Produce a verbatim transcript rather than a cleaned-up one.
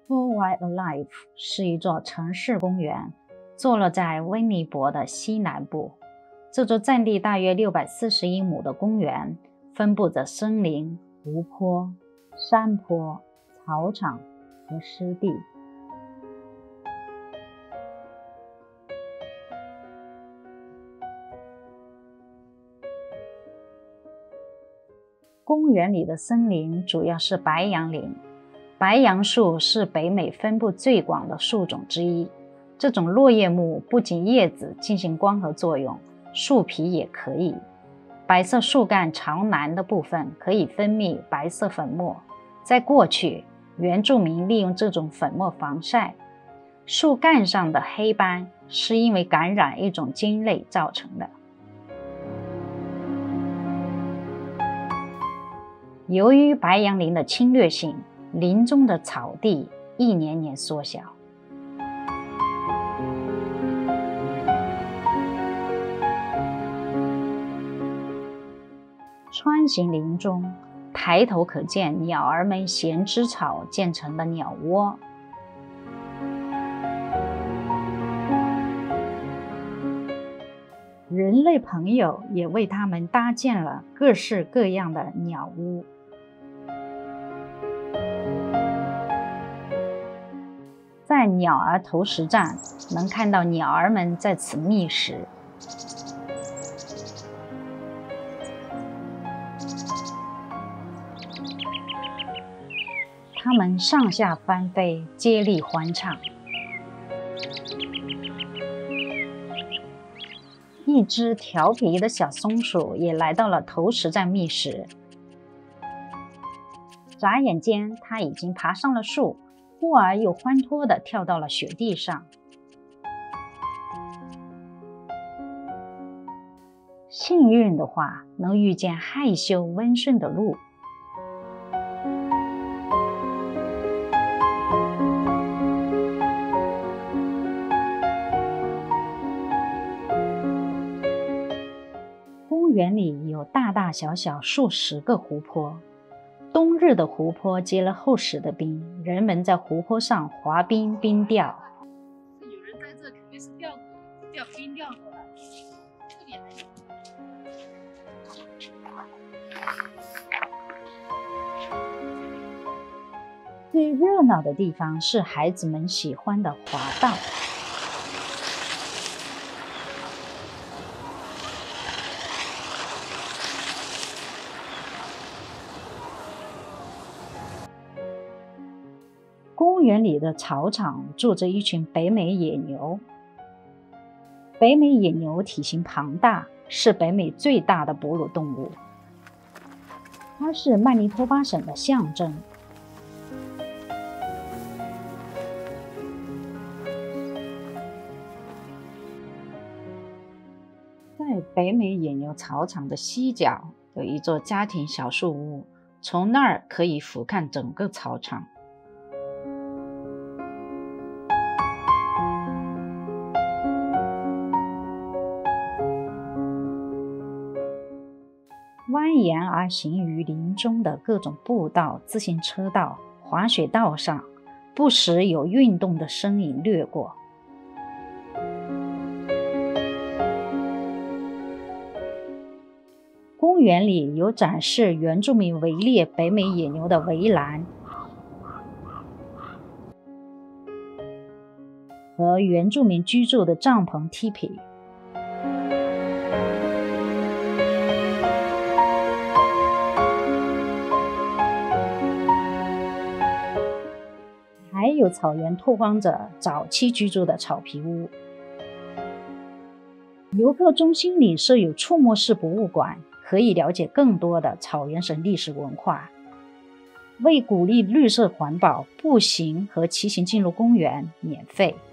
Full Wildlife 是一座城市公园，坐落在温尼伯的西南部。这座占地大约六百四十英亩的公园，分布着森林、湖泊、山坡、草场和湿地。公园里的森林主要是白杨林。白杨树是北美分布最广的树种之一。这种落叶木不仅叶子进行光合作用，树皮也可以。白色树干朝南的部分可以分泌白色粉末。在过去，原住民利用这种粉末防晒。树干上的黑斑是因为感染一种菌类造成的。由于白杨林的侵略性，林中的草地一年年缩小。穿行林中，抬头可见鸟儿们衔枝草建成的鸟窝。人类朋友也为它们搭建了各式各样的鸟屋。在鸟儿投食站，能看到鸟儿们在此觅食。它们上下翻飞，接力欢唱。一只调皮的小松鼠也来到了投食站觅食。眨眼间，它已经爬上了树，忽而又欢脱地跳到了雪地上。幸运的话，能遇见害羞温顺的鹿。公园里有大大小小数十个湖泊。冬日的湖泊结了厚实的冰，人们在湖泊上滑冰冰钓。 有人在这肯定是钓钓冰钓过来，特别难。 最热闹的地方是孩子们喜欢的滑道。公园里的草场住着一群北美野牛。北美野牛体型庞大，是北美最大的哺乳动物。它是曼尼托巴省的象征。在北美野牛草场的西角有一座家庭小树屋，从那儿可以俯瞰整个草场。蜿蜒而行于林中的各种步道、自行车道、滑雪道上，不时有运动的身影掠过。公园里有展示原住民围猎北美野牛的围栏，和原住民居住的帐篷 teepee。还有草原拓荒者早期居住的草皮屋。游客中心里设有触摸式博物馆，可以了解更多的草原省历史文化。为鼓励绿色环保，步行和骑行进入公园免费。